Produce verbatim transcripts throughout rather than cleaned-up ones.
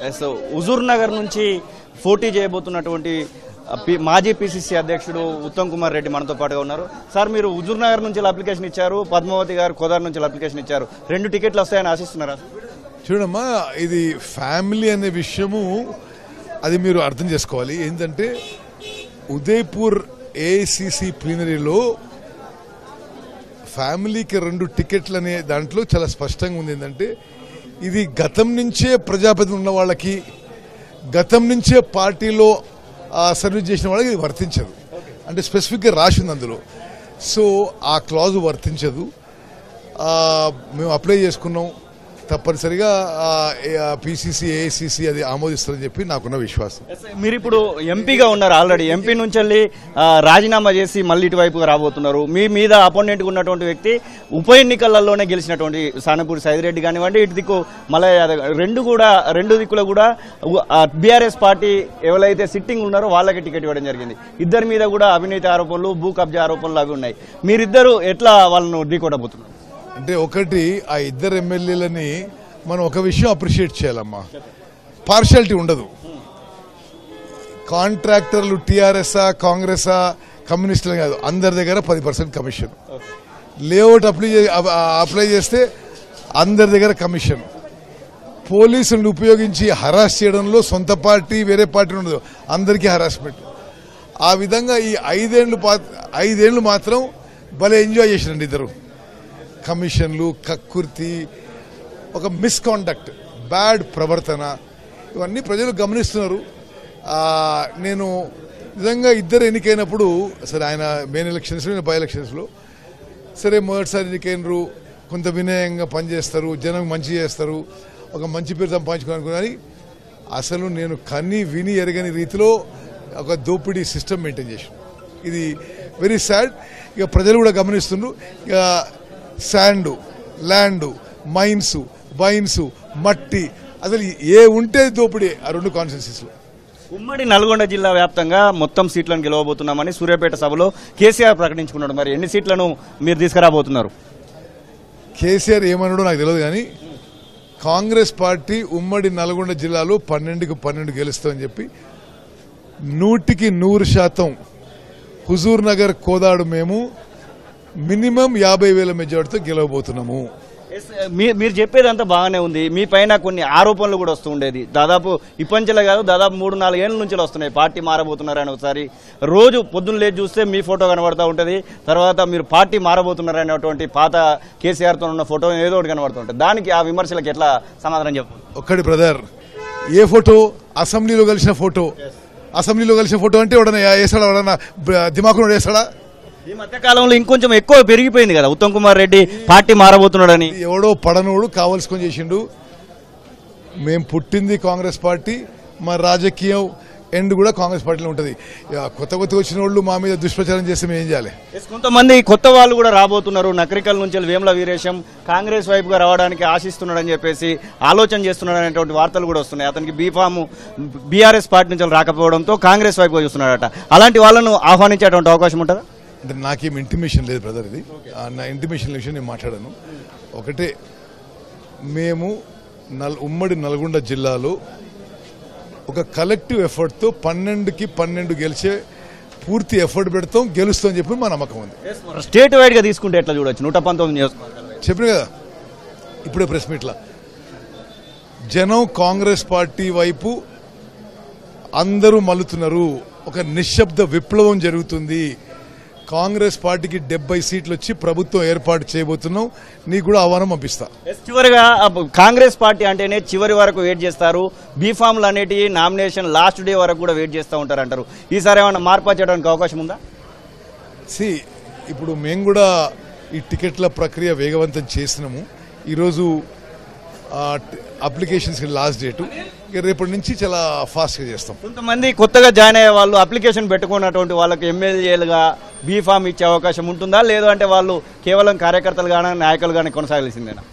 So Huzur Nagar నుంచి పోటీ చేయబోతున్నటువంటి మాజీ పిసిసి అధ్యక్షుడు ఉత్తమ్ కుమార్ రెడ్డి మనతో పాటుగా ఉన్నారు. సార్, మీరు హుజూర్ నగర్ నుంచి అప్లికేషన్ ఇచ్చారు, పద్మావతి గారు కోదార్ నుంచి అప్లికేషన్ ఇచ్చారు. రెండు టికెట్లు వస్తాయని ఆశిస్తున్నారా? చూడమ్మా, ఇది ఫ్యామిలీ అనే విషయము అది మీరు అర్థం చేసుకోవాలి. ఏంటంటే ఉదయపూర్ ఏఐసిసి ప్లీనరీలో ఫ్యామిలీకి రెండు టికెట్లు అనే దాంట్లో చాలా స్పష్టంగా ఉంది. ఏంటంటే ఇది గతం నుంచే ప్రజాప్రతినిధులు ఉన్న వాళ్ళకి, గతం నుంచే పార్టీలో సర్వీస్ చేసిన వాళ్ళకి ఇది వర్తించదు. అంటే స్పెసిఫిక్గా రాసి ఉంది అందులో. సో ఆ క్లాజ్ వర్తించదు. మేము అప్లై చేసుకున్నాం, తప్పనిసరిగా పిసిసి ఏఐసిసి అది ఆమోదిస్తారని చెప్పి నాకున్న విశ్వాసం. మీరు ఇప్పుడు ఎంపీగా ఉన్నారు, ఆల్రెడీ ఎంపీ నుంచి వెళ్ళి రాజీనామా చేసి మళ్ళీ ఇటువైపుగా రాబోతున్నారు. మీ మీద అపోనెంట్గా ఉన్నటువంటి వ్యక్తి ఉప ఎన్నికలలోనే గెలిచినటువంటి సానపూరి సైదిరెడ్డి కానివ్వండి, ఇటు దిక్కు మలయ యాదవ్, రెండు కూడా రెండు దిక్కులో కూడా బీఆర్ఎస్ పార్టీ ఎవరైతే సిట్టింగ్ ఉన్నారో వాళ్ళకి టికెట్ ఇవ్వడం జరిగింది. ఇద్దరి మీద కూడా అవినీతి ఆరోపణలు, భూ కబ్జా ఆరోపణలు అవి ఉన్నాయి. మీరిద్దరు ఎట్లా వాళ్ళను ఢీకొట్టబోతున్నారు? అంటే ఒకటి, ఆ ఇద్దరు ఎమ్మెల్యేలని మనం ఒక విషయం అప్రిషియేట్ చేయాలమ్మా, పార్షాలిటీ ఉండదు. కాంట్రాక్టర్లు టీఆర్ఎస్ఆ కాంగ్రెసా కమ్యూనిస్టులు కాదు, అందరి దగ్గర పది percent commission. Layout apply apply చేస్తే అందరి దగ్గర కమిషన్. పోలీసులను ఉపయోగించి హరాస్ చేయడంలో సొంత పార్టీ వేరే పార్టీ ఉండదు, అందరికీ హరాస్మెంట్. ఆ విధంగా ఈ ఐదేళ్లు ఐదేళ్లు మాత్రం భలే ఎంజాయ్ చేసినండి ఇద్దరు. కమిషన్లు, కక్కుర్తి, ఒక మిస్కాండక్ట్, బ్యాడ్ ప్రవర్తన, ఇవన్నీ ప్రజలు గమనిస్తున్నారు. నేను నిజంగా ఇద్దరు ఎన్నికైనప్పుడు, సరే ఆయన మెయిన్ ఎలక్షన్స్లో, నేను బై ఎలక్షన్స్లో, సరే మొదటిసారి ఎన్నికైనరు, కొంత వినయంగా పనిచేస్తారు, జనం మంచి చేస్తారు, ఒక మంచి పేరు సంపాదించుకోవాలనుకున్నాను. అసలు నేను కన్ని విని ఎరగని రీతిలో ఒక దోపిడీ సిస్టమ్ మెయింటైన్ చేశాను. ఇది వెరీ సాడ్. ఇక ప్రజలు కూడా గమనిస్తున్నారు. ఇక శాండు, ల్యాండు, మైన్స్, వైన్స్, మట్టి, అసలు ఏ ఉంటే దోపిడీ ఆ రెండు కాన్స్టిట్యున్సీస్లో. ఉమ్మడి నల్గొండ జిల్లా వ్యాప్తంగా మొత్తం సీట్లను గెలవబోతున్నామని సూర్యాపేట సభలో కేసీఆర్ ప్రకటించుకున్నాడు. మరి ఎన్ని సీట్లను మీరు తీసుకురాబోతున్నారు? కేసీఆర్ ఏమన్నాడో నాకు తెలియదు, కానీ కాంగ్రెస్ పార్టీ ఉమ్మడి నల్గొండ జిల్లాలో పన్నెండుకు పన్నెండు గెలుస్తామని చెప్పి నూటికి నూరు శాతం హుజూర్ నగర్ కోదాడు మేము మినిమం యాభై వేల మెజార్టీతో గెలవబోతున్నాము. మీరు చెప్పేది అంతా బాగానే ఉంది. మీ పైన కొన్ని ఆరోపణలు కూడా వస్తూ ఉండేది. దాదాపు ఇప్పంచెలే కాదు, దాదాపు మూడు నాలుగు ఏళ్ల నుంచి వస్తున్నాయి. పార్టీ మారబోతున్నారని ఒకసారి రోజు పొద్దున్న లేచి చూస్తే మీ ఫోటో కనబడతా ఉంటుంది. తర్వాత మీరు పార్టీ మారబోతున్నారనేటువంటి పాత కేసీఆర్తో ఉన్న ఫోటో ఏదో ఒకటి కనబడుతూ ఉంటుంది. దానికి ఆ విమర్శలకు ఎట్లా సమాధానం చెప్పారు? ఒక్కటి బ్రదర్, ఏ ఫోటో? అసెంబ్లీలో కలిసిన ఫోటో. అసెంబ్లీలో కలిసిన ఫోటో అంటే ఎవడన్నా వేసాడా? ఎవడన్నా దిమాకుడు వేసాడా? ఈ మధ్య కాలంలో ఇంకొంచెం ఎక్కువ పెరిగిపోయింది కదా ఉత్తమ్ కుమార్ రెడ్డి పార్టీ మారబోతున్నాడని. ఎవడో పడనోడు కావలసుకొని చేసిండు. మేము పుట్టింది కాంగ్రెస్ పార్టీ, మా రాజకీయం ఎండ్ కూడా కాంగ్రెస్ పార్టీలో ఉంటుంది. కొత్త కొత్త వచ్చిన వాళ్ళు మా మీద దుష్ప్రచారం చేస్తే మేము ఏం చేయాలి? కొంతమంది కొత్త వాళ్ళు కూడా రాబోతున్నారు. నకరికల్ నుంచి వేముల వీరేశం కాంగ్రెస్ వైపుగా రావడానికి ఆశిస్తున్నాడని చెప్పేసి ఆలోచన చేస్తున్నాడు అనేటువంటి వార్తలు కూడా వస్తున్నాయి. అతనికి బీఫామ్ బీఆర్ఎస్ పార్టీ నుంచి రాకపోవడంతో కాంగ్రెస్ వైపుగా చూస్తున్నాడట. అలాంటి వాళ్ళను ఆహ్వానించేటువంటి అవకాశం ఉంటుందా? అంటే నాకేం ఇంటిమేషన్ లేదు బ్రదర్. ఇది నా ఇంటిమేషన్ విషయం నేను మాట్లాడాను. ఒకటే, మేము నల్ ఉమ్మడి నల్గొండ జిల్లాలో ఒక కలెక్టివ్ ఎఫర్ట్తో పన్నెండుకి పన్నెండు గెలిచే పూర్తి ఎఫర్ట్ పెడతాం, గెలుస్తాం చెప్పి మా నమ్మకం ఉంది. స్టేట్ వైడ్ గా తీసుకుంటే ఎట్లా చూడొచ్చు? నూట పంతొమ్మిది చెప్పిన కదా ఇప్పుడే ప్రెస్ మీట్లా, జనం కాంగ్రెస్ పార్టీ వైపు అందరూ మల్లుతున్నారు. ఒక నిశ్శబ్ద విప్లవం జరుగుతుంది. కాంగ్రెస్ పార్టీకి డెబ్బై సీట్లు వచ్చి ప్రభుత్వం ఏర్పాటు చేయబోతున్నాం. నీకు కూడా ఆహ్వానం పంపిస్తా. చివరిగా కాంగ్రెస్ పార్టీ అంటేనే చివరి వరకు వెయిట్ చేస్తారు. బీఫామ్లు అనేటివి నామినేషన్ లాస్ట్ డే వరకు కూడా వెయిట్ చేస్తూ ఉంటారు అంటారు. ఈసారి ఏమైనా మార్పు చేయడానికి అవకాశం ఉందా? సి ఇప్పుడు మేము కూడా ఈ టికెట్ల ప్రక్రియ వేగవంతం చేసినాము. ఈరోజు అప్లికేషన్స్ లాస్ట్ డేటు, రేపటి నుంచి చాలా ఫాస్ట్గా చేస్తాం. కొంతమంది కొత్తగా జాయిన్ అయ్యే వాళ్ళు అప్లికేషన్ పెట్టుకున్నటువంటి వాళ్ళకి ఎమ్మెల్యేలుగా బీఫామ్ ఇచ్చే అవకాశం ఉంటుందా? లేదు అంటే వాళ్ళు కేవలం కార్యకర్తలు కానీ నాయకులు కానీ కొనసాగాల్సిందేనా?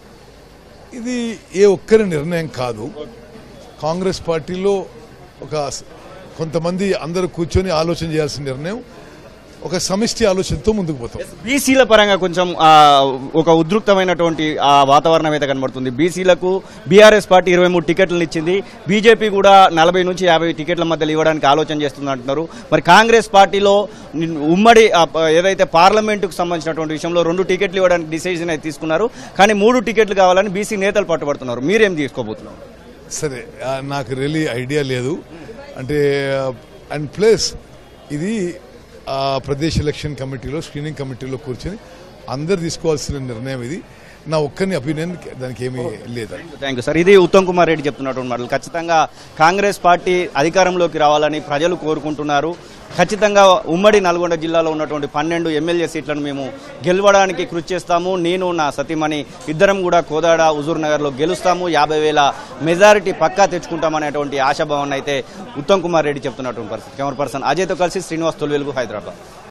ఇది ఏ ఒక్కరి నిర్ణయం కాదు. కాంగ్రెస్ పార్టీలో ఒక కొంతమంది అందరూ కూర్చొని ఆలోచన చేయాల్సిన నిర్ణయం. ఒక సమిష్టి ఆలోచనతో ముందుకు పోతాం. బీసీల పరంగా కొంచెం ఒక ఉద్రిక్తమైనటువంటి వాతావరణం అయితే కనబడుతుంది. బీసీలకు బీఆర్ఎస్ పార్టీ ఇరవై మూడు టికెట్లను ఇచ్చింది, బీజేపీ కూడా నలభై నుంచి యాభై టికెట్ల మధ్యలో ఇవ్వడానికి ఆలోచన చేస్తుంది అంటున్నారు. మరి కాంగ్రెస్ పార్టీలో ఉమ్మడి ఏదైతే పార్లమెంటుకు సంబంధించినటువంటి విషయంలో రెండు టికెట్లు ఇవ్వడానికి డిసిజన్ అయితే తీసుకున్నారు, కానీ మూడు టికెట్లు కావాలని బీసీ నేతలు పట్టుబడుతున్నారు. మీరేం తీసుకోబోతున్నారు? సరే, నాకు రియలీ ఐడియా లేదు. అంటే అండ్ ప్లస్ ఇది ప్రదేశ్ ఎలక్షన్ కమిటీలో స్క్రీనింగ్ కమిటీలో కూర్చొని అందరు తీసుకోవాల్సిన నిర్ణయం. ఇది నా ఒక్కని ఒపీనియన్, దానికి ఏమీ లేదు. Thank you sir. ఇది ఉత్తమ్ కుమార్ రెడ్డి చెప్తున్నటువంటి మాటలు. ఖచ్చితంగా కాంగ్రెస్ పార్టీ అధికారంలోకి రావాలని ప్రజలు కోరుకుంటున్నారు. ఖచ్చితంగా ఉమ్మడి నల్గొండ జిల్లాలో ఉన్నటువంటి పన్నెండు ఎమ్మెల్యే సీట్లను మేము గెలవడానికి కృషి చేస్తాము. నేను నా సతీమణి ఇద్దరం కూడా కోదాడ హుజూర్ నగర్లో గెలుస్తాము, యాభై వేల మెజారిటీ పక్కా తెచ్చుకుంటామనేటువంటి ఆశాభావాన్ని అయితే ఉత్తమ్ కుమార్ రెడ్డి చెప్తున్నటువంటి పరిస్థితి. కెమెరా పర్సన్ అజయ్తో కలిసి శ్రీనివాస్, తొలివెలుగు, హైదరాబాద్.